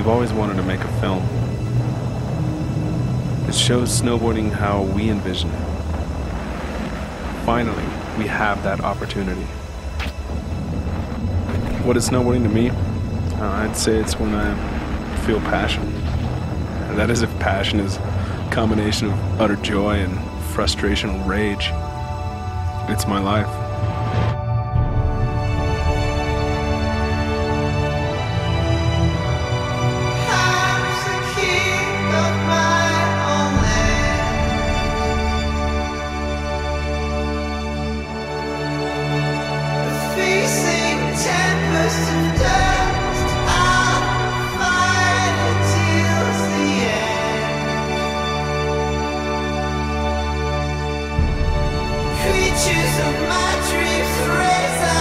I've always wanted to make a film. It shows snowboarding how we envision it. Finally, we have that opportunity. What is snowboarding to me? I'd say it's when I feel passion. And that is if passion is a combination of utter joy and frustration and rage. It's my life. Creatures of my dreams raise